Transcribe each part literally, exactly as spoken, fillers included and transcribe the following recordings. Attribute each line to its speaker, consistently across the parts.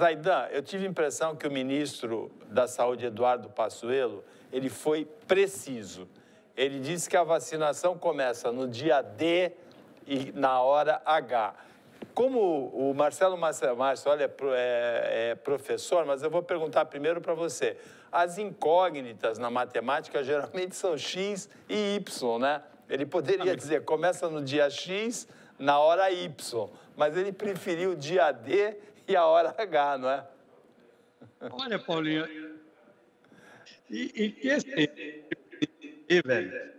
Speaker 1: Zaidan, eu tive a impressão que o ministro da Saúde, Eduardo Pazuello, ele foi preciso. Ele disse que a vacinação começa no dia D e na hora H. Como o Marcelo Márcio, olha, é, é professor, mas eu vou perguntar primeiro para você. As incógnitas na matemática geralmente são X e Y, né? Ele poderia dizer, começa no dia X, na hora Y, mas ele preferiu o dia D e a hora H, não é?
Speaker 2: Olha, Paulinho, e, e esse, e, velho,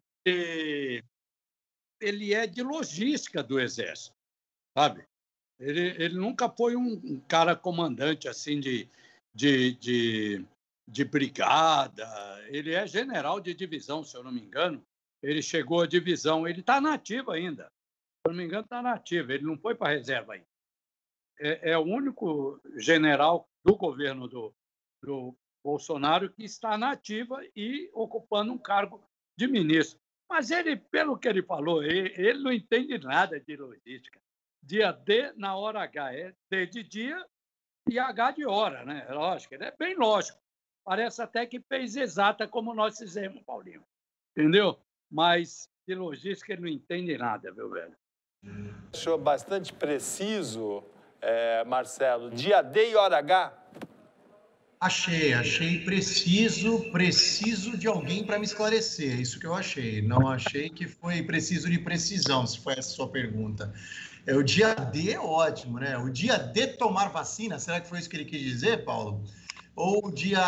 Speaker 2: e, ele é de logística do Exército, sabe? Ele, ele nunca foi um, um cara comandante assim de, de, de, de brigada. Ele é general de divisão, se eu não me engano. Ele chegou à divisão, ele está na ativa ainda. Se eu não me engano, está na ativa. Ele não foi para a reserva ainda. É, é o único general do governo do, do Bolsonaro que está na ativa e ocupando um cargo de ministro. Mas ele, pelo que ele falou, ele, ele não entende nada de logística. Dia D na hora H. É D de dia e H de hora, né? Lógico, ele é bem lógico. Parece até que fez exata como nós fizemos, Paulinho. Entendeu? Mas de logística ele não entende nada, meu velho.
Speaker 1: Achou bastante preciso, é, Marcelo, dia D e hora H?
Speaker 3: Achei, achei preciso, preciso de alguém para me esclarecer, isso que eu achei. Não achei que foi preciso de precisão, se foi essa a sua pergunta. É, o dia D é ótimo, né? O dia D tomar vacina, será que foi isso que ele quis dizer, Paulo? Ou o dia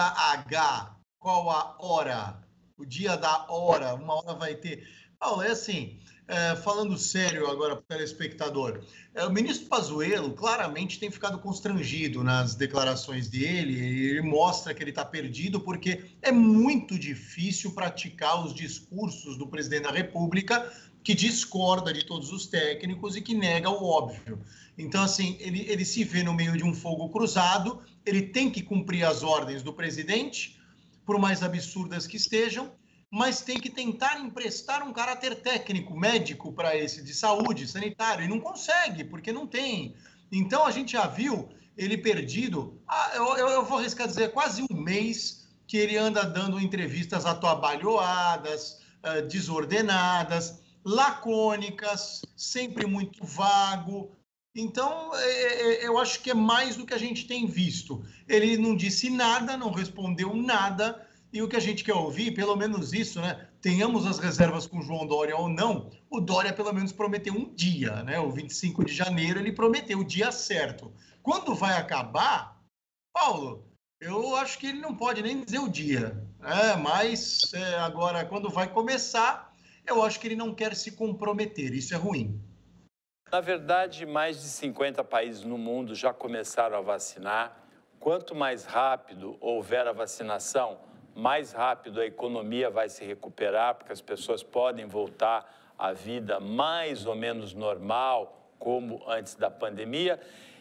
Speaker 3: H, qual a hora? O dia da hora, uma hora vai ter. Paulo, é assim, é, falando sério agora para o telespectador, é, o ministro Pazuello claramente tem ficado constrangido nas declarações dele, ele mostra que ele está perdido porque é muito difícil praticar os discursos do presidente da República que discorda de todos os técnicos e que nega o óbvio. Então, assim, ele, ele se vê no meio de um fogo cruzado, ele tem que cumprir as ordens do presidente, por mais absurdas que estejam, mas tem que tentar emprestar um caráter técnico, médico para esse, de saúde, sanitário, e não consegue, porque não tem. Então, a gente já viu ele perdido, ah, eu, eu vou arriscar dizer, quase um mês que ele anda dando entrevistas atabalhoadas, uh, desordenadas, lacônicas, sempre muito vago. Então, é, eu acho que é mais do que a gente tem visto. Ele não disse nada, não respondeu nada, e o que a gente quer ouvir, pelo menos isso, né? Tenhamos as reservas com o João Dória ou não, o Dória pelo menos prometeu um dia, né? O vinte e cinco de janeiro ele prometeu o dia certo. Quando vai acabar, Paulo, eu acho que ele não pode nem dizer o dia, né? Mas é, agora, quando vai começar, eu acho que ele não quer se comprometer, isso é ruim.
Speaker 1: Na verdade, mais de cinquenta países no mundo já começaram a vacinar. Quanto mais rápido houver a vacinação, mais rápido a economia vai se recuperar, porque as pessoas podem voltar à vida mais ou menos normal, como antes da pandemia.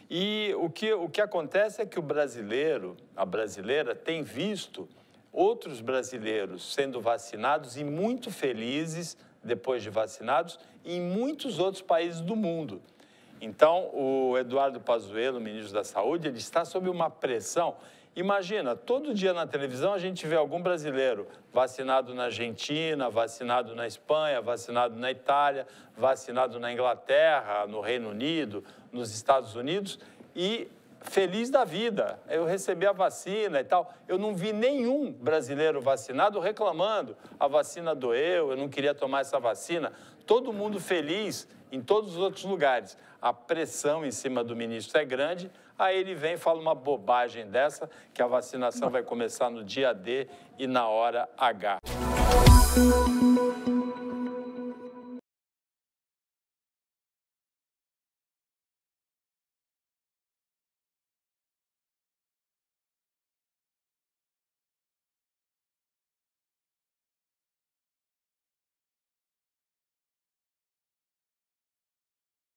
Speaker 1: E o que, o que acontece é que o brasileiro, a brasileira, tem visto outros brasileiros sendo vacinados e muito felizes depois de vacinados em muitos outros países do mundo. Então, o Eduardo Pazuello, ministro da Saúde, ele está sob uma pressão. Imagina, todo dia na televisão a gente vê algum brasileiro vacinado na Argentina, vacinado na Espanha, vacinado na Itália, vacinado na Inglaterra, no Reino Unido, nos Estados Unidos e feliz da vida. Eu recebi a vacina e tal. Eu não vi nenhum brasileiro vacinado reclamando. A vacina doeu, eu não queria tomar essa vacina. Todo mundo feliz em todos os outros lugares. A pressão em cima do ministro é grande. Aí ele vem e fala uma bobagem dessa, que a vacinação vai começar no dia D e na hora H.